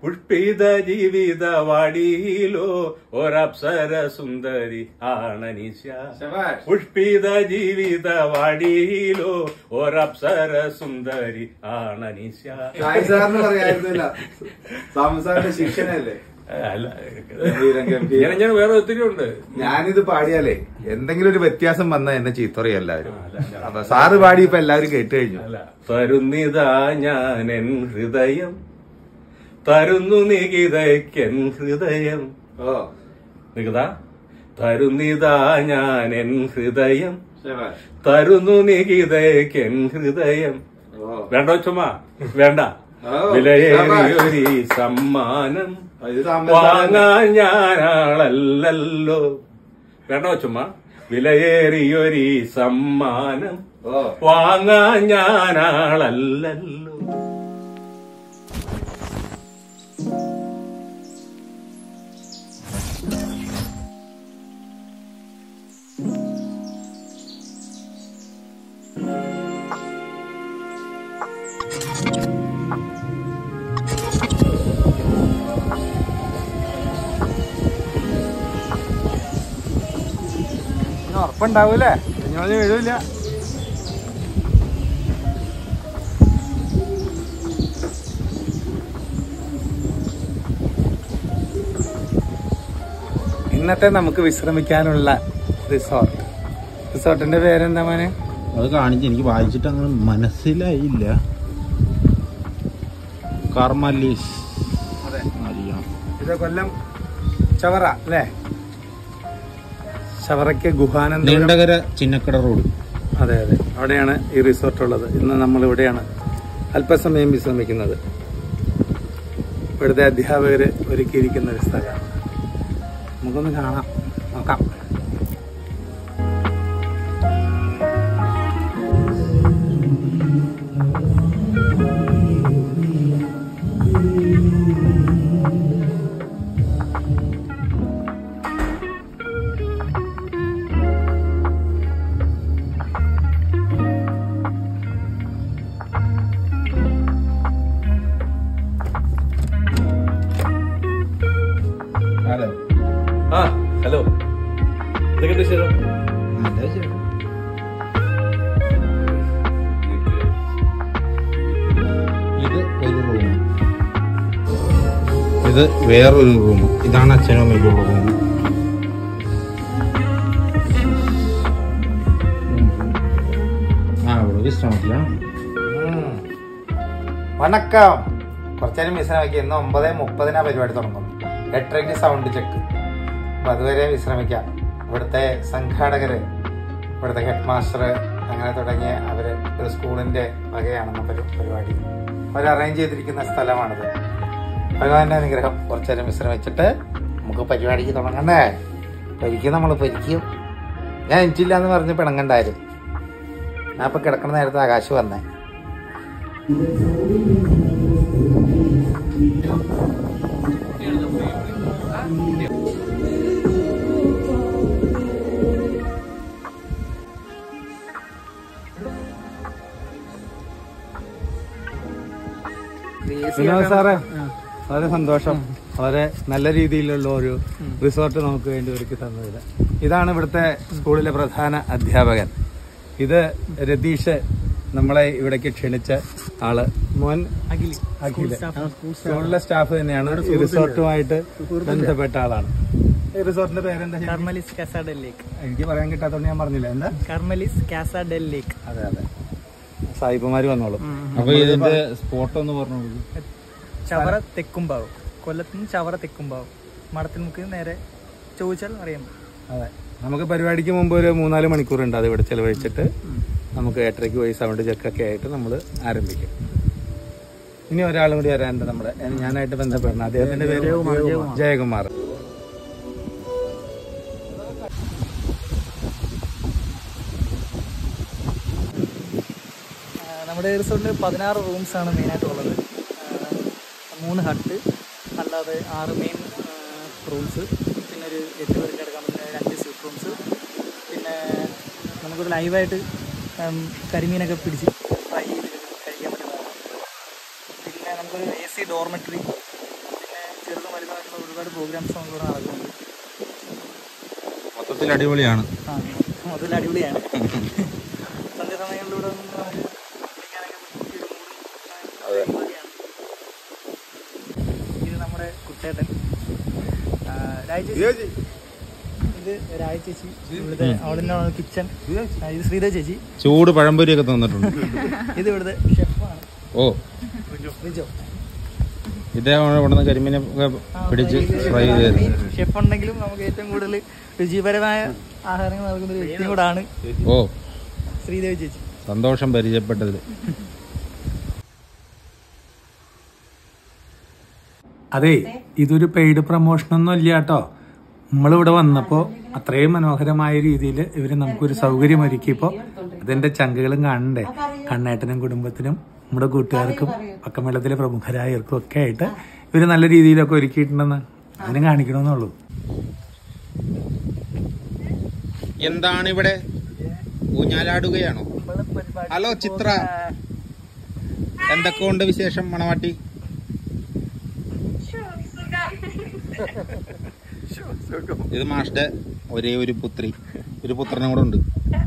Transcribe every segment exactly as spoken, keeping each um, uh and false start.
പുഷ്പിത ജീവിത വാടിയിലോ ഒരപ്സര സുന്ദരി ആണനിശ. പുഷ്പിത ജീവിത വാടിയിലോ ഒരപ്സര സുന്ദരി ആണനിശ. ശിക്ഷനല്ലേ? വേറെ ഒത്തിരി ഉണ്ട്. ഞാനിത് പാടിയാലേ എന്തെങ്കിലും ഒരു വ്യത്യാസം വന്നാൽ എന്നെ ചീത്തറിയ എല്ലാവരും. അപ്പൊ സാറ് പാടിയപ്പോ എല്ലാവരും കേട്ട് കഴിഞ്ഞു. തരുന്നിതാ ഞാൻ എൻ ഹൃദയം, തരുന്നു നികിതയ്ക്കൻ ഹൃദയം. ഓ നികിത, തരുന്നിതാ ഞാൻ എൻ ഹൃദയം, തരുന്നു നികിതയ്ക്കൻ ഹൃദയം. വേണ്ട ചുമ്മാ വേണ്ട. വിലയേറിയൊരു സമ്മാനം വാങ്ങാൻ ഞാനാളല്ലോ. വേണ്ട ചുമ്മാ. വിലയേറിയൊരു സമ്മാനം വാങ്ങാൻ ഞാനാളല്ലോ. ഉറപ്പുണ്ടാവൂലേ? ഞാൻ എഴുതില്ല. ഇന്നത്തെ നമുക്ക് വിശ്രമിക്കാനുള്ള റിസോർട്ട്. റിസോർട്ടിന്റെ പേരെന്താ മോനെ? അത് കാണിച്ച് എനിക്ക് വായിച്ചിട്ട് അങ്ങനെ മനസ്സിലായില്ല. കാർമലീസ്. അതെ, ഇത് കൊല്ലം ചവറ അല്ലേ? ചവറയ്ക്ക് ഗുഹാനന്ദ നീണ്ടകര ചിന്നക്കട റോഡ്. അതെ അതെ, അവിടെയാണ് ഈ റിസോർട്ട് ഉള്ളത്. ഇന്ന് നമ്മൾ ഇവിടെയാണ് അല്പസമയം വിശ്രമിക്കുന്നത്. ഇവിടുത്തെ അധ്യാപകര് ഒരുക്കിയിരിക്കുന്ന ഒരു സ്ഥലമാണ്. നമുക്കൊന്ന് കാണാം, നോക്കാം. ഹലോ. ആ ഹലോ, എന്തൊക്കെയുണ്ട് ശരി? ഇത് ഒരു റൂം, ഇത് വേറൊരു റൂം. ഇതാണ് അച്ഛനും അമ്മയ്ക്കുള്ള റൂം. ആ ഇവിടെ വിശ്രമത്തിലാണ്. വണക്കം. കുറച്ചേരം വിശ്രമിക്കുക. ഇന്ന് ഒമ്പത് മുപ്പതിനാ പരിപാടി തുടങ്ങും. എട്ടരയ്ക്ക് സൗണ്ട് ചെക്ക്. അപ്പൊ അതുവരെ വിശ്രമിക്കാം. ഇവിടുത്തെ സംഘാടകര്, ഇവിടുത്തെ ഹെഡ് മാസ്റ്റർ, അങ്ങനെ തുടങ്ങിയ അവര് ഒരു സ്കൂളിന്റെ വകയാണെന്ന പരിപാടി അവർ അറേഞ്ച് ചെയ്തിരിക്കുന്ന സ്ഥലമാണിത്. ഭഗവാന്റെ അനുഗ്രഹം. കുറച്ചേരം വിശ്രമിച്ചിട്ട് നമുക്ക് പരിപാടിക്ക് തുടങ്ങണ്ടേ? പരിക്കും നമ്മൾ പരിക്കും. ഞാൻ എനിച്ചില്ല എന്ന് പറഞ്ഞ് പിണങ്ങണ്ടായിരുന്നു. ഞാൻ ഇപ്പൊ കിടക്കുന്ന നേരത്തെ ആകാശ് വന്നേ. വിനോദ് സാറേ, വളരെ സന്തോഷം. വളരെ നല്ല രീതിയിലുള്ള ഒരു റിസോർട്ട് നമുക്ക് വേണ്ടി ഒരുക്കി തന്നതിൽ. ഇതാണ് ഇവിടുത്തെ സ്കൂളിലെ പ്രധാന അധ്യാപകൻ. ഇത് രതീഷ്, നമ്മളെ ഇവിടേക്ക് ക്ഷണിച്ച ആള്. മോൻ അഖില്, അഖില് സ്കൂളിലെ സ്റ്റാഫ് തന്നെയാണ്. ഈ റിസോർട്ടുമായിട്ട് ബന്ധപ്പെട്ട ആളാണ്. ഈ റിസോർട്ടിന്റെ പേരെന്താ? Carmelis casa del lake. എനിക്ക് പറയാൻ കിട്ടാത്തോണ്ട് ഞാൻ പറഞ്ഞില്ല. എന്താ? Carmelis casa del lake. അതെ അതെ, സായിപ്പുമാര് വന്നോളും. അപ്പൊ ഇതിന്റെ സ്പോട്ട് ഒന്ന് പറഞ്ഞു. ചവറ തെക്കുംഭാവ്, കൊല്ലത്തിന് ചവറ തെക്കുംഭാവ്. മടത്തിനുമുക്ക് നേരെ ചോദിച്ചാൽ അറിയാം. അതെ, നമുക്ക് പരിപാടിക്ക് മുമ്പ് ഒരു മൂന്നാല് മണിക്കൂറുണ്ട്. അത് ഇവിടെ ചെലവഴിച്ചിട്ട് നമുക്ക് എട്ടരയ്ക്ക് പോയി സൗണ്ട് ചെക്കൊക്കെ ആയിട്ട് നമ്മൾ ആരംഭിക്കും. ഇനി ഒരാളും കൂടി വരാനുണ്ട് നമ്മുടെ, ഞാനായിട്ട് ബന്ധപ്പെടണം. അദ്ദേഹത്തിന്റെ പേര് ജയകുമാർ. നമ്മുടെ റിസോർട്ടിൽ പതിനാറ് റൂംസാണ് മെയിനായിട്ടുള്ളത്. മൂന്ന് ഹട്ട് അല്ലാതെ ആറ് മെയിൻ റൂംസ്, പിന്നെ ഒരു എട്ട് പേർക്ക് കിടക്കാൻ പറ്റുന്ന രണ്ട് സ്യൂട്ട് റൂംസ്, പിന്നെ നമുക്കൊരു ലൈവായിട്ട് കരിമീനൊക്കെ പിടിച്ച് ഫ്രൈ ചെയ്ത് കഴിക്കാൻ പറ്റുന്നതാണ്. പിന്നെ നമുക്കൊരു എ സി ഡോർമെട്രി, ചെറുതും വലുതായിട്ടുള്ള ഒരുപാട് പ്രോഗ്രാംസ് നമുക്ക് ഇവിടെ നടക്കുന്നുണ്ട്. മൊത്തത്തിൽ അടിപൊളിയാണ്. ആ മൊത്തത്തിൽ അടിപൊളിയാണ്. സന്ധ്യ സമയങ്ങളിലൂടെ ഒന്ന് നമുക്ക് കുളിക്കാനൊക്കെ പറ്റിയൊരു മൂഡ്. ഇത് നമ്മുടെ കുട്ടേട്ടൻ രാജേച്ചി. ഇത് രാജേച്ചി ഇവിടുത്തെ അവിടെ കിച്ചൺ. ഇത് ശ്രീദേവ് ചേച്ചി ചൂട് പഴംപൊരിയൊക്കെ തന്നിട്ടുണ്ട്. ഇത് ഇവിടുത്തെ ഷെഫാണ്. ഓ റിജോ. ഇദ്ദേഹമാണ് ഇവിടുന്ന് കരിമീനെ പിടിച്ച് ഫ്രൈ ചെയ്തത്. ഷെഫ് ഉണ്ടെങ്കിലും നമുക്ക് ഏറ്റവും കൂടുതൽ രുചിപരമായ ആഹാരങ്ങൾ നൽകുന്ന ഒരു വ്യക്തിയും കൂടാണ് ഓ ശ്രീദേവി ചേച്ചി. സന്തോഷം പരിചയപ്പെട്ടതിൽ. അതെ, ഇതൊരു പെയ്ഡ് പ്രൊമോഷനൊന്നും ഇല്ല കേട്ടോ. നമ്മളിവിടെ വന്നപ്പോൾ അത്രയും മനോഹരമായ രീതിയിൽ ഇവർ നമുക്കൊരു സൗകര്യം ഒരുക്കിയപ്പോൾ അതിന്റെ ചങ്കുകളും കാണണ്ടേ. കണ്ണേട്ടനും കുടുംബത്തിനും നമ്മുടെ കൂട്ടുകാർക്കും പക്കമേളത്തിലെ പ്രമുഖരായവർക്കും ഒക്കെ ആയിട്ട് ഇവർ നല്ല രീതിയിലൊക്കെ ഒരുക്കിയിട്ടുണ്ടെന്ന് അതിനെ കാണിക്കണമെന്നുള്ളൂ. എന്താണ് ഇവിടെ ഊഞ്ഞാലാടുകയാണോ? ഹലോ ചിത്ര, എന്തൊക്കെ ഉണ്ട് വിശേഷം മണവാട്ടി? ഇത് മാഷ്ടെ ഒരേ ഒരു പുത്രി, ഒരു പുത്രനും കൂടെ ഉണ്ട്.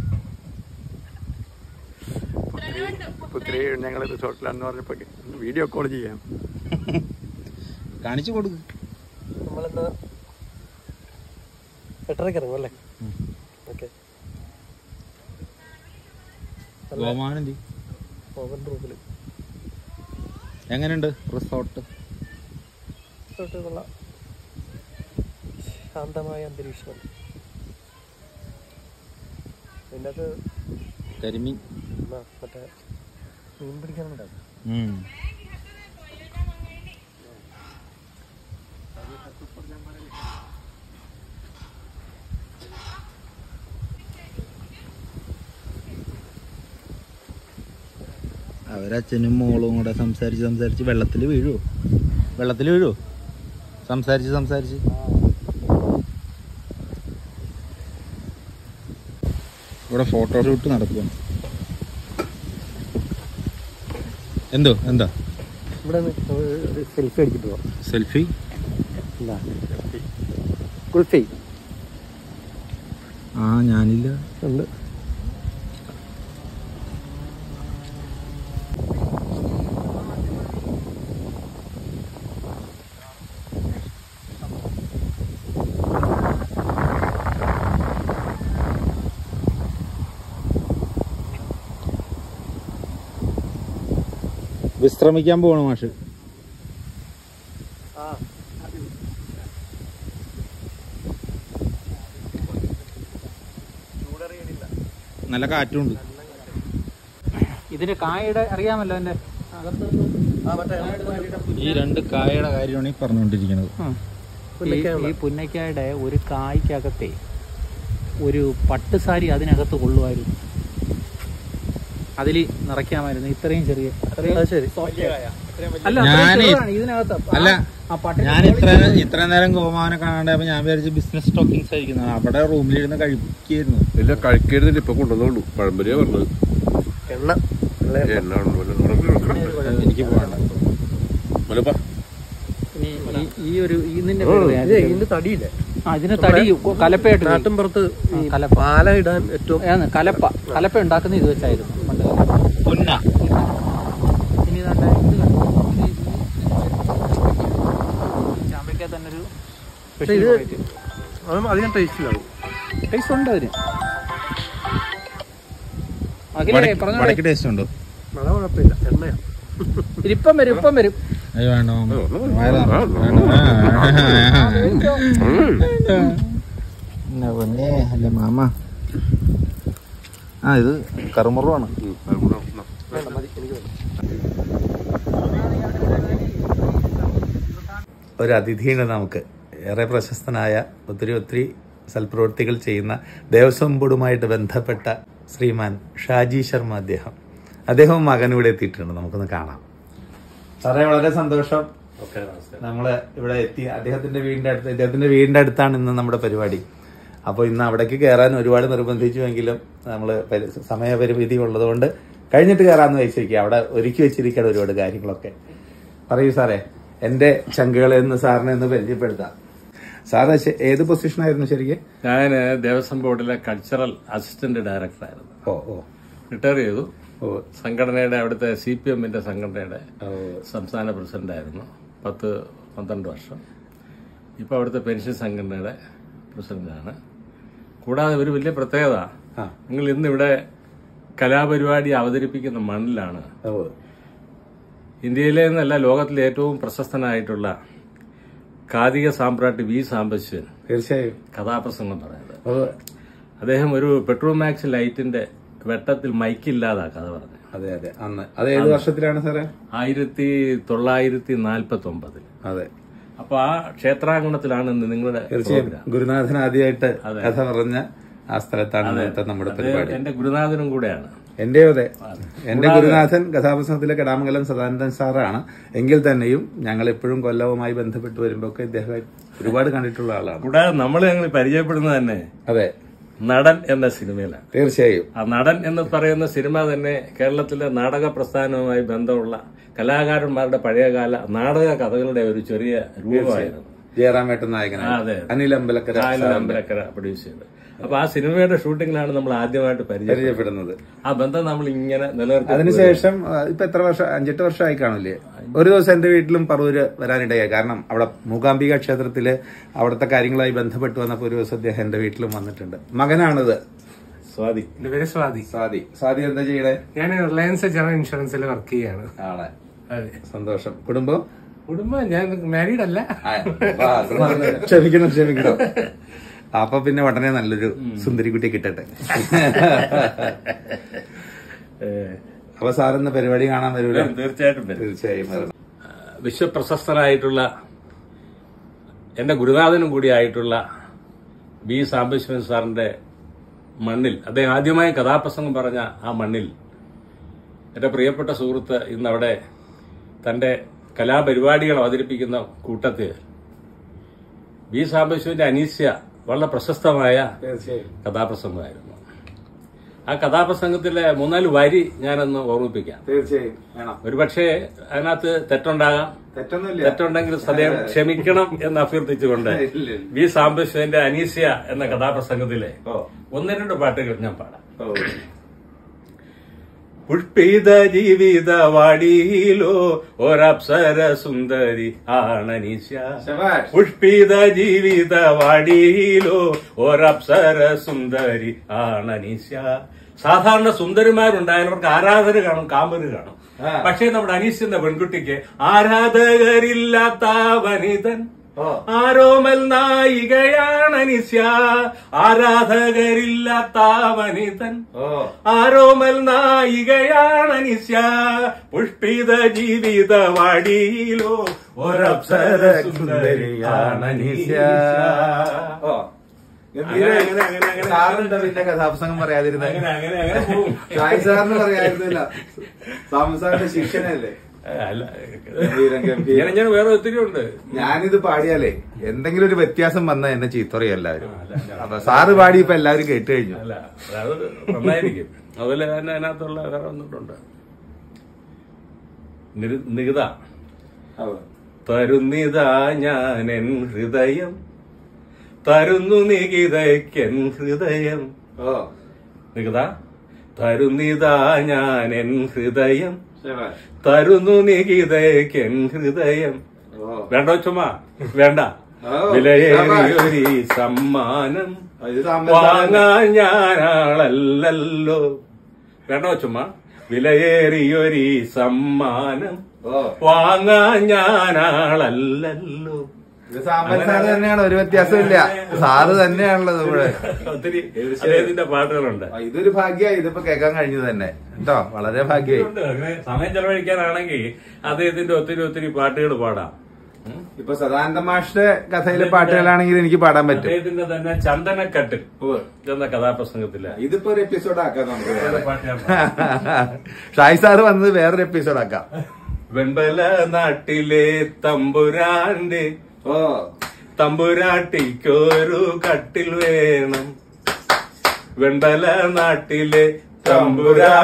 പുത്രി ഞങ്ങൾ റിസോർട്ടിലാണെന്ന് പറഞ്ഞപ്പോ വീഡിയോ കോൾ ചെയ്യാം. കാണിച്ചു കൊടുക്കും. നമ്മളെന്നാ എട്ടരക്ക് ഇറങ്ങും അല്ലേ? ഓക്കെ. ഗോമാനന്തി ഓവൻ റൂമില് എങ്ങനെയുണ്ട് റിസോർട്ട്? റിസോർട്ട് കൊള്ളാം. ശാന്തമായ അന്തരീക്ഷം. ഇതിൻ്റെ അകത്ത് കരിമീൻ മറ്റേ മീൻ പിടിക്കാനുണ്ടാവും. അവരച്ഛനും മോളും കൂടെ സംസാരിച്ച് സംസാരിച്ച് വെള്ളത്തിൽ വീഴുവോ? വെള്ളത്തിൽ വീഴുവോ? സംസാരിച്ച് സംസാരിച്ച് ഇവിടെ ഫോട്ടോഷൂട്ട് നടക്കുകയാണ്. എന്തോ എന്താ ഇവിടെ സെൽഫി അടിച്ചിട്ട് പോവാം. സെൽഫി കുൾഫി ആ ഞാനില്ല. ഉണ്ട്. വിശ്രമിക്കാൻ പോകണം മാഷ്. നല്ല കാറ്റുണ്ട്. ഇതിന്റെ കായയുടെ അറിയാമല്ലോ എന്റെ ഈ രണ്ട് കായയുടെ കാര്യമാണ് ഈ പറഞ്ഞുകൊണ്ടിരിക്കുന്നത്. ഈ പുന്നക്കായുടെ ഒരു കായ്ക്കകത്തെ ഒരു പട്ടുസാരി അതിനകത്ത് കൊള്ളുമായിരുന്നു. അതിൽ നിറയ്ക്കാമായിരുന്നു. ഇത്രയും ചെറിയ അല്ല ഞാൻ ഇത്ര ഇത്ര നേരം ഗോമാനെ കാണാണ്ട് ഞാൻ വിചാരിച്ചു ബിസിനസ് സ്റ്റോക്കിങ്സ് ആയിരിക്കുന്നത്. അവിടെ റൂമിലിരുന്ന് കഴിക്കായിരുന്നു. ഇല്ല, കഴിക്കരുതില്ല. ഇപ്പൊ കൊണ്ടുവന്നുള്ളൂ. പഴംപൊരിയാ പറഞ്ഞത്. എണ്ണ എനിക്ക് പോകണ്ട. ഈ ഒരു ഇതിന്റെ തടിയില്ലേ? ആ ഇതിന്റെ തടി കലപ്പയായിട്ട് നാട്ടിൻപുറത്ത് പാല ഇടാൻ ഏറ്റവും കലപ്പ കലപ്പ ഉണ്ടാക്കുന്ന ഇത് വെച്ചായിരുന്നു പണ്ട്. ഇനി ചാമ്പയ്ക്ക തന്നെ ഒരു അതിന് ടേസ്റ്റ് ഇല്ലാവും. ടേസ്റ്റ് ഉണ്ട് അതിന്. ടേസ്റ്റ് ഉണ്ടോ? മഴ കുഴപ്പമില്ല. എണ്ണയാ. ഇപ്പം വരും ഇപ്പം വരും. വേണോ അല്ല മാമ. ആ ഇത് കറുമുറാണ്. ഒരു അതിഥിയുണ്ട് നമുക്ക്. ഏറെ പ്രശസ്തനായ ഒത്തിരി ഒത്തിരി സൽപ്രവൃത്തികൾ ചെയ്യുന്ന ദേവസ്വം ബോർഡുമായിട്ട് ബന്ധപ്പെട്ട ശ്രീമാൻ ഷാജി ശർമ്മ. അദ്ദേഹം അദ്ദേഹവും മകൻ ഇവിടെ എത്തിയിട്ടുണ്ട്. നമുക്കൊന്ന് കാണാം. സാറേ, വളരെ സന്തോഷം. നമ്മള് ഇവിടെ എത്തി. അദ്ദേഹത്തിന്റെ വീടിന്റെ അടുത്ത് അദ്ദേഹത്തിന്റെ വീടിന്റെ അടുത്താണ് ഇന്ന് നമ്മുടെ പരിപാടി. അപ്പോൾ ഇന്ന് അവിടേക്ക് കയറാൻ ഒരുപാട് നിർബന്ധിച്ചുവെങ്കിലും നമ്മള് സമയപരിമിതി ഉള്ളതുകൊണ്ട് കഴിഞ്ഞിട്ട് കയറാന്ന് വെച്ചിരിക്കുക. അവിടെ ഒരുക്കി വെച്ചിരിക്കുകയാണ് ഒരുപാട് കാര്യങ്ങളൊക്കെ. പറയൂ സാറേ, എന്റെ ചങ്കുകളെ എന്ന് സാറിനെ ഒന്ന് പരിചയപ്പെടുത്താം. സാറ് ഏത് പൊസിഷനായിരുന്നു ശരിക്കും? ഞാൻ ദേവസ്വം ബോർഡിലെ കൾച്ചറൽ അസിസ്റ്റന്റ് ഡയറക്ടറായിരുന്നു. ഓ ഓ റിട്ടയർ ചെയ്തു. ഓ സംഘടനയുടെ അവിടുത്തെ സി പി എമ്മിന്റെ സംഘടനയുടെ സംസ്ഥാന പ്രസിഡന്റായിരുന്നു പത്ത് പന്ത്രണ്ട് വർഷം. ഇപ്പോൾ അവിടുത്തെ പെൻഷൻ സംഘടനയുടെ പ്രസിഡന്റാണ്. കൂടാതെ ഒരു വലിയ പ്രത്യേകത, നിങ്ങൾ ഇന്നിവിടെ കലാപരിപാടി അവതരിപ്പിക്കുന്ന മണ്ണിലാണ് ഇന്ത്യയിലെ നിന്നല്ല ലോകത്തിലെ ഏറ്റവും പ്രശസ്തനായിട്ടുള്ള കാതിക സാമ്രാട്ട് വി സാംബശിവൻ തീർച്ചയായും കഥാപ്രസംഗം പറയുന്നത്. അദ്ദേഹം ഒരു പെട്രോൾ മാക്സ് ലൈറ്റിന്റെ വെട്ടത്തിൽ മൈക്കില്ലാതാ കഥ പറഞ്ഞു. അതെ അതെ അന്ന് അത് ഏത് വർഷത്തിലാണ് സാറേ? ആയിരത്തി തൊള്ളായിരത്തി നാൽപ്പത്തി ഒമ്പതിൽ. അതെ. അപ്പൊ ആ ക്ഷേത്രാങ്കണത്തിലാണ് നിങ്ങളുടെ തീർച്ചയായും ഗുരുനാഥൻ ആദ്യമായിട്ട് കഥ പറഞ്ഞ ആ സ്ഥലത്താണ് നമ്മുടെ പരിപാടി. എന്റെ ഗുരുനാഥനും കൂടെയാണ്. എന്റെ അതെ എന്റെ ഗുരുനാഥൻ കഥാപ്രസംഗത്തിലെ കടാമംഗലം സദാനന്ദൻ സാറാണ്. എങ്കിൽ തന്നെയും ഞങ്ങൾ എപ്പോഴും കൊല്ലവുമായി ബന്ധപ്പെട്ട് വരുമ്പോ ഒക്കെ ഇദ്ദേഹം ഒരുപാട് കണ്ടിട്ടുള്ള ആളാണ്. കൂടാതെ നമ്മൾ ഞങ്ങൾ പരിചയപ്പെടുന്നത് തന്നെ അതെ നടൻ എന്ന സിനിമയിലാണ്. തീർച്ചയായും ആ നടൻ എന്ന് പറയുന്ന സിനിമ തന്നെ കേരളത്തിലെ നാടക പ്രസ്ഥാനവുമായി ബന്ധമുള്ള കലാകാരന്മാരുടെ പഴയകാല നാടക കഥകളുടെ ഒരു ചെറിയ രൂപമായിരുന്നു. ജയറാമേട്ടൻ നായകനാണ്, അനിൽ അമ്പലക്കര അമ്പലക്കര പ്രൊഡ്യൂസ് ചെയ്തത്. അപ്പൊ ആ സിനിമയുടെ ഷൂട്ടിങ്ങിലാണ് നമ്മൾ ആദ്യമായിട്ട് പരിചയപ്പെടുന്നത്. ആ ബന്ധം നമ്മൾ ഇങ്ങനെ നിലനിർത്തി. അതിനുശേഷം ഇപ്പൊ എത്ര വർഷം, അഞ്ചെട്ട് വർഷമായി കാണില്ലേ? ഒരു ദിവസം എന്റെ വീട്ടിലും പറവൂര് വരാനിടയായി. കാരണം അവിടെ മൂകാംബിക ക്ഷേത്രത്തില് അവിടുത്തെ കാര്യങ്ങളുമായി ബന്ധപ്പെട്ട് വന്നപ്പോ ഒരു ദിവസം അദ്ദേഹം എന്റെ വീട്ടിലും വന്നിട്ടുണ്ട്. മകനാണിത്. സ്വാതി. പേര് സ്വാതി. സ്വാതി സ്വാതി എന്താ ചെയ്യണേ? ഞാൻ റിലയൻസ് ജനറൽ ഇൻഷുറൻസിൽ വർക്ക് ചെയ്യാണ്. ആളെ സന്തോഷം. കുടുംബം? കുടുംബം ഞാൻ മാരീഡ് അല്ല. ക്ഷമിക്കണം ക്ഷമിക്കണം. അപ്പൊ പിന്നെ ഉടനെ നല്ലൊരു സുന്ദരി കുട്ടിയെ കിട്ടട്ടെ. അപ്പൊ സാറിന്ന് പരിപാടി കാണാൻ വരൂല? തീർച്ചയായിട്ടും തീർച്ചയായും. വിശ്വപ്രശസ്തനായിട്ടുള്ള എന്റെ ഗുരുനാഥനും കൂടിയായിട്ടുള്ള ബി സാംബശിവൻ സാറിന്റെ മണ്ണിൽ, അദ്ദേഹം ആദ്യമായി കഥാപ്രസംഗം പറഞ്ഞ ആ മണ്ണിൽ എന്റെ പ്രിയപ്പെട്ട സുഹൃത്ത് ഇന്നവിടെ തന്റെ കലാപരിപാടികൾ അവതരിപ്പിക്കുന്ന കൂട്ടത്തിൽ ബി സാംബശിവന്റെ അനീസ്യ വളരെ പ്രശസ്തമായ കഥാപ്രസംഗമായിരുന്നു. ആ കഥാപ്രസംഗത്തിലെ മൂന്നാല് വരി ഞാനൊന്ന് ഓർമ്മിപ്പിക്കാം. തീർച്ചയായും. ഒരുപക്ഷെ അതിനകത്ത് തെറ്റുണ്ടാകാം. തെറ്റുണ്ടെങ്കിൽ സദയം ക്ഷമിക്കണം എന്ന് അഭ്യർത്ഥിച്ചുകൊണ്ട് വി സാംബശിവന്റെ അനീസ്യ എന്ന കഥാപ്രസംഗത്തിലെ ഒന്ന് രണ്ട് പാട്ടുകൾ ഞാൻ പാടാം. പുഷ്പിത ജീവിത വാടിയിലോ ഒരപ്സര സുന്ദരി ആണനീസ്യ. പുഷ്പിത ജീവിത വാടിയിലോ ഒരപ്സര സുന്ദരി ആണനീസ്യ. സാധാരണ സുന്ദരിമാരുണ്ടായവർക്ക് ആരാധന കാണും, കാമ്പര് കാണും. പക്ഷേ നമ്മുടെ അനീസ് എന്ന പെൺകുട്ടിക്ക് ആരാധകരില്ലാത്ത വനിതൻ, ആരോമൽ നായികയാണ് അനീസ്യ. ആരാധകരില്ലാത്ത വനിതൻ, ആരോമൽ നായികയാണ് അനീസ്യ. പുഷ്പിത ജീവിത വാടിയിലോ ഒരപ്സര സുന്ദരിയാണ് അനീസ്യ. സാറെന്താ പിന്നെ കഥാപ്രസംഗം പറയാതിരുന്നത്? സാറിന് പറയാതിരുന്നില്ല. സാറിന്റെ ശിക്ഷനല്ലേ? ഞാൻ വേറെ ഒത്തിരി ഉണ്ട്. ഞാനിത് പാടിയാലേ എന്തെങ്കിലും ഒരു വ്യത്യാസം വന്നാൽ എന്നെ ചീത്തറിയും എല്ലാവരും. അപ്പൊ സാറ് പാടി ഇപ്പൊ എല്ലാവരും കേട്ട് കഴിഞ്ഞു. അല്ല അത് നന്നായിരിക്കും. അതുപോലെ തന്നെ അതിനകത്തുള്ള വേറെ വന്നിട്ടുണ്ട്. നികിത തരുന്നിതാ ഞാൻ എൻ ഹൃദയം, തരുന്നു നികിതയ്ക്കൻ ഹൃദയം. നികിത തരുന്നിതാ ഞാൻ എൻ ഹൃദയം, തരുന്നു നികിതയ്ക്കൻ ഹൃദയം. വേണ്ട ചുമ്മാ വേണ്ട. വിലയേറിയൊരു സമ്മാനം വാങ്ങാൻ ഞാനാളല്ലോ. വേണ്ട ചുമ്മാ. വിലയേറിയൊരു സമ്മാനം വാങ്ങാൻ ഞാനാളല്ലോ. സാമ്പൻ സാറ് തന്നെയാണ്, ഒരു വ്യത്യാസമില്ല. സാറ് തന്നെയാണുള്ളത് ഇവിടെ. ഒത്തിരി അദ്ദേഹത്തിന്റെ പാട്ടുകളുണ്ട്. ഇതൊരു ഭാഗ്യമായി ഇതിപ്പോ കേൾക്കാൻ കഴിഞ്ഞത് തന്നെ കേട്ടോ. വളരെ ഭാഗ്യമായി. സമയം ചെലവഴിക്കാനാണെങ്കിൽ അദ്ദേഹത്തിന്റെ ഒത്തിരി ഒത്തിരി പാട്ടുകൾ പാടാം. ഇപ്പൊ സദാനന്ദ മാഷിന്റെ കഥയിലെ പാട്ടുകളാണെങ്കിൽ എനിക്ക് പാടാൻ പറ്റും. അദ്ദേഹത്തിന്റെ തന്നെ ചന്ദനക്കട്ടിൽ എന്ന കഥാപ്രസംഗത്തില് ഇതിപ്പോ ഒരു എപ്പിസോഡ് ആക്കാം നമുക്ക്. ഷായ് സാറ് വന്നത് വേറൊരു എപ്പിസോഡ് ആക്കാം. വെമ്പല നാട്ടിലെ തമ്പുരാന്റെ ഓ തമ്പുരാട്ടിക്കൊരു കട്ടിൽ വേണം. വെമ്പല നാട്ടിലെ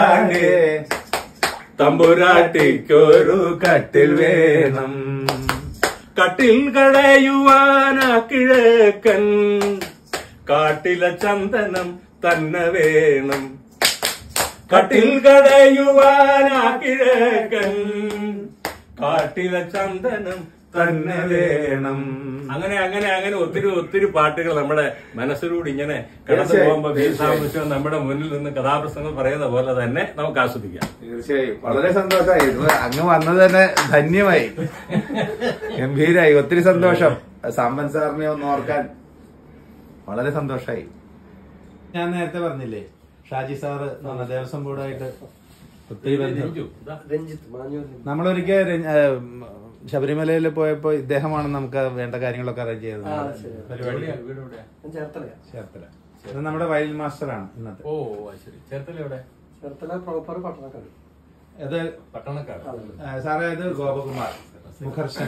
തമ്പുരാന്റെ തമ്പുരാട്ടിക്കൊരു കട്ടിൽ വേണം. കട്ടിൽ കടയുവാനാ കിഴക്കൻ കാട്ടിലെ ചന്ദനം തന്നെ വേണം. കട്ടിൽ കടയുവാനാ കിഴക്കൻ കാട്ടിലെ ചന്ദനം തന്നെ വേണം. അങ്ങനെ അങ്ങനെ അങ്ങനെ ഒത്തിരി ഒത്തിരി പാട്ടുകൾ നമ്മുടെ മനസ്സിലൂടെ ഇങ്ങനെ കടന്നു പോകുമ്പോ വീസാവശ്യം നമ്മുടെ മുന്നിൽ നിന്ന് കഥാപ്രസംഗം പറയുന്ന പോലെ തന്നെ നമുക്ക് ആസ്വദിക്കാം. തീർച്ചയായും വളരെ സന്തോഷമായി. അങ്ങ് വന്നത് തന്നെ ധന്യമായി, ഗംഭീരായി, ഒത്തിരി സന്തോഷം. സാമ്പൻ സാറിനെ ഒന്ന് ഓർക്കാൻ വളരെ സന്തോഷമായി. ഞാൻ നേരത്തെ പറഞ്ഞില്ലേ, ഷാജി സാറ് ദേവസ്വം ബോർഡായിട്ട് ഒത്തിരി ബന്ധം. നമ്മളൊരിക്കൽ ശബരിമലയിൽ പോയപ്പോ ഇദ്ദേഹമാണ് നമുക്ക് വേണ്ട കാര്യങ്ങളൊക്കെ അറേഞ്ച് ചെയ്തത്. പരിപാടി ചേർത്തല. ഇത് നമ്മുടെ വയലിൻ മാസ്റ്ററാണ് ഇന്നത്തെ. ഓ ശരി. ചേർത്തല എവിടെ? ചേർത്തല പ്രോപ്പർ പട്ടണക്കാട്. ഇത് പട്ടണക്കാട്. സാറേ ഇത് ഗോപകുമാർ മുഖർഷൻ.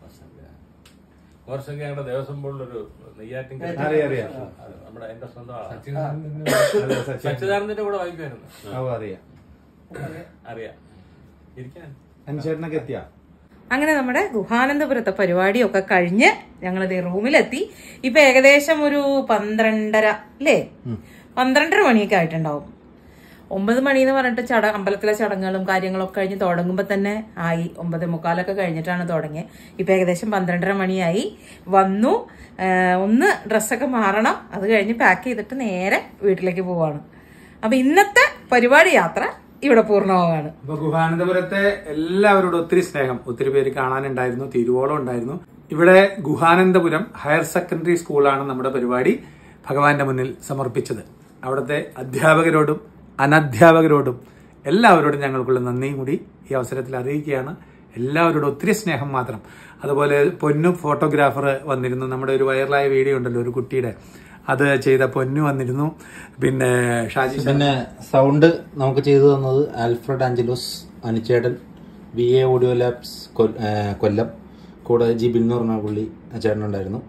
മുഖർഷൻ ഞങ്ങളുടെ ദേവസ്വം ബോർഡിലൊരു നെയ്യാറ്റിൻ അറിയാം അറിയാം. നമ്മുടെ എന്റെ സ്വന്തം സച്ചിദാനന്ദന്റെ കൂടെ വായിക്കുമായിരുന്നു. അറിയാം അറിയാം. ഇരിക്കാൻ അനുചേട്ടനൊക്കെ എത്തിയ. അങ്ങനെ നമ്മുടെ ഗുഹാനന്ദപുരത്തെ പരിപാടിയൊക്കെ കഴിഞ്ഞ് ഞങ്ങളിത് റൂമിലെത്തി. ഇപ്പൊ ഏകദേശം ഒരു പന്ത്രണ്ടര അല്ലേ, പന്ത്രണ്ടര മണിയൊക്കെ ആയിട്ടുണ്ടാവും. ഒമ്പത് മണി എന്ന് പറഞ്ഞിട്ട് ചട അമ്പലത്തിലെ ചടങ്ങുകളും കാര്യങ്ങളൊക്കെ കഴിഞ്ഞ് തുടങ്ങുമ്പോൾ തന്നെ ആയി. ഒമ്പത് മുക്കാലൊക്കെ കഴിഞ്ഞിട്ടാണ് തുടങ്ങിയത്. ഇപ്പൊ ഏകദേശം പന്ത്രണ്ടര മണിയായി. വന്നു, ഒന്ന് ഡ്രസ്സൊക്കെ മാറണം, അത് കഴിഞ്ഞ് പാക്ക് ചെയ്തിട്ട് നേരെ വീട്ടിലേക്ക് പോവാണ്. അപ്പൊ ഇന്നത്തെ പരിപാടി യാത്ര ഇവിടെ പൂർണ്ണമാവാണ്. അപ്പൊ ഗുഹാനന്ദപുരത്തെ എല്ലാവരോടും ഒത്തിരി സ്നേഹം. ഒത്തിരി പേര് കാണാനുണ്ടായിരുന്നു, തിരുവോളം ഉണ്ടായിരുന്നു. ഇവിടെ ഗുഹാനന്ദപുരം ഹയർ സെക്കൻഡറി സ്കൂളാണ് നമ്മുടെ പരിപാടി ഭഗവാന്റെ മുന്നിൽ സമർപ്പിച്ചത്. അവിടുത്തെ അധ്യാപകരോടും അനധ്യാപകരോടും എല്ലാവരോടും ഞങ്ങൾക്കുള്ള നന്ദിയും കൂടി ഈ അവസരത്തിൽ അറിയിക്കുകയാണ്. എല്ലാവരോടും ഒത്തിരി സ്നേഹം മാത്രം. അതുപോലെ പൊന്നു ഫോട്ടോഗ്രാഫർ വന്നിരുന്നു. നമ്മുടെ ഒരു വൈറലായ വീഡിയോ ഉണ്ടല്ലോ ഒരു കുട്ടിയുടെ, അത് ചെയ്ത പൊന്നു വന്നിരുന്നു. പിന്നെ ഷാജി, പിന്നെ സൗണ്ട് നമുക്ക് ചെയ്തു തന്നത് ആൽഫ്രഡ് ആഞ്ചലോസ്, അനുചേട്ടൻ, V A audio labs Kollam, കൂടെ ജി ബിന്നു പറഞ്ഞ പുള്ളി ചേട്ടനുണ്ടായിരുന്നു.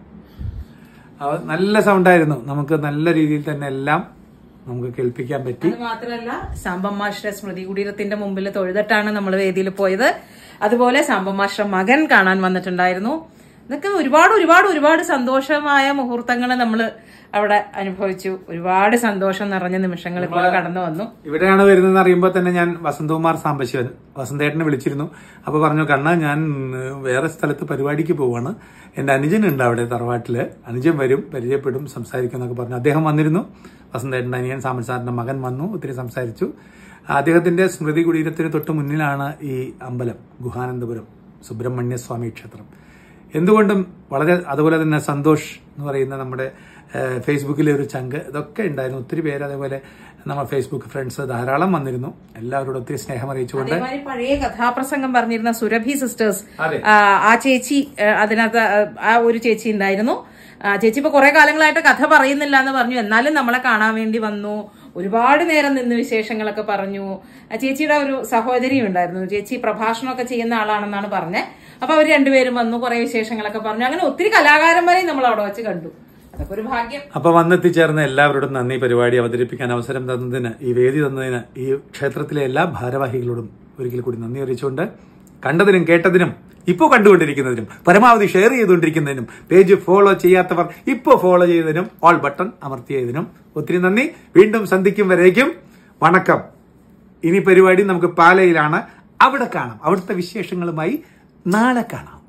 നല്ല സൗണ്ടായിരുന്നു. നമുക്ക് നല്ല രീതിയിൽ തന്നെ എല്ലാം നമുക്ക് കേൾപ്പിക്കാൻ പറ്റി. അത് മാത്രമല്ല സാമ്പം മാഷ്ട സ്മൃതി കുടീരത്തിന്റെ മുമ്പിൽ തൊഴുതിട്ടാണ് നമ്മൾ വേദിയിൽ പോയത്. അതുപോലെ സാമ്പം മാഷ്ട മകൻ കാണാൻ വന്നിട്ടുണ്ടായിരുന്നു. ഇതൊക്കെ ഒരുപാട് ഒരുപാട് ഒരുപാട് സന്തോഷമായ മുഹൂർത്തങ്ങൾ നമ്മൾ അവിടെ അനുഭവിച്ചു. ഒരുപാട് സന്തോഷം നിറഞ്ഞ നിമിഷങ്ങൾ ഇപ്പോൾ കടന്നു വന്നു. ഇവിടെയാണ് വരുന്നതെന്ന് അറിയുമ്പോൾ തന്നെ ഞാൻ വസന്തകുമാർ സാമ്പശിവൻ വസന്തേട്ടനെ വിളിച്ചിരുന്നു. അപ്പൊ പറഞ്ഞു, കണ്ണ ഞാൻ വേറെ സ്ഥലത്ത് പരിപാടിക്ക് പോവാണ്, എന്റെ അനുജനുണ്ട് അവിടെ തറവാട്ടില്, അനുജൻ വരും, പരിചയപ്പെടും, സംസാരിക്കും എന്നൊക്കെ പറഞ്ഞു. അദ്ദേഹം വന്നിരുന്നു. വസന്തേട്ടന്റെ അനിയൻ സാമ്പൻ സാറിന്റെ മകൻ വന്നു, ഒത്തിരി സംസാരിച്ചു. അദ്ദേഹത്തിന്റെ സ്മൃതി കുടീരത്തിന് തൊട്ട് മുന്നിലാണ് ഈ അമ്പലം, ഗുഹാനന്ദപുരം സുബ്രഹ്മണ്യ സ്വാമി ക്ഷേത്രം. എന്തുകൊണ്ടും വളരെ, അതുപോലെ തന്നെ സന്തോഷ് എന്ന് പറയുന്ന നമ്മുടെ ഫേസ്ബുക്കിലെ ഒരു ചങ്ക്, ഇതൊക്കെ ഉണ്ടായിരുന്നു. ഒത്തിരി പേര് അതേപോലെ നമ്മൾ ഫേസ്ബുക്ക് ഫ്രണ്ട്സ് ധാരാളം വന്നിരുന്നു. എല്ലാവരോടും ഒത്തിരി സ്നേഹം അറിയിച്ചുകൊണ്ട് പഴയ കഥാപ്രസംഗം പറഞ്ഞിരുന്ന സുരഭി സിസ്റ്റേഴ്സ്, ആ ചേച്ചി, അതിനകത്ത് ആ ഒരു ചേച്ചി ഉണ്ടായിരുന്നു. ചേച്ചി ഇപ്പൊ കുറെ കാലങ്ങളായിട്ട് കഥ പറയുന്നില്ല എന്ന് പറഞ്ഞു, എന്നാലും നമ്മളെ കാണാൻ വേണ്ടി വന്നു. ഒരുപാട് നേരം നിന്ന് വിശേഷങ്ങളൊക്കെ പറഞ്ഞു. ചേച്ചിയുടെ ഒരു സഹോദരിയും ഉണ്ടായിരുന്നു. ചേച്ചി പ്രഭാഷണമൊക്കെ ചെയ്യുന്ന ആളാണെന്നാണ് പറഞ്ഞത്. അപ്പൊ അവർ രണ്ടുപേരും വന്നു, കുറെ വിശേഷങ്ങളൊക്കെ പറഞ്ഞു. അങ്ങനെ ഒത്തിരി കലാകാരന്മാരെയും നമ്മൾ അവിടെ വെച്ച് കണ്ടു. അതൊക്കെ ഒരു ഭാഗ്യം. അപ്പൊ വന്നെത്തിച്ചേർന്ന എല്ലാവരോടും നന്ദി. പരിപാടി അവതരിപ്പിക്കാൻ അവസരം തന്നതിന്, ഈ വേദി തന്നതിന് ഈ ക്ഷേത്രത്തിലെ എല്ലാ ഭാരവാഹികളോടും ഒരിക്കൽ കൂടി നന്ദി അറിയിച്ചുകൊണ്ട്, കണ്ടതിനും കേട്ടതിനും ഇപ്പോൾ കണ്ടുകൊണ്ടിരിക്കുന്നതിനും പരമാവധി ഷെയർ ചെയ്തുകൊണ്ടിരിക്കുന്നതിനും പേജ് ഫോളോ ചെയ്യാത്തവർ ഇപ്പോൾ ഫോളോ ചെയ്തതിനും ഓൾ ബട്ടൺ അമർത്തിയതിനും ഒത്തിരി നന്ദി. വീണ്ടും സന്ധിക്കും വരേക്കും വണക്കം. ഇനി പരിപാടി നമുക്ക് പാലയിലാണ്, അവിടെ കാണാം. അവിടുത്തെ വിശേഷങ്ങളുമായി നാളെ കാണാം.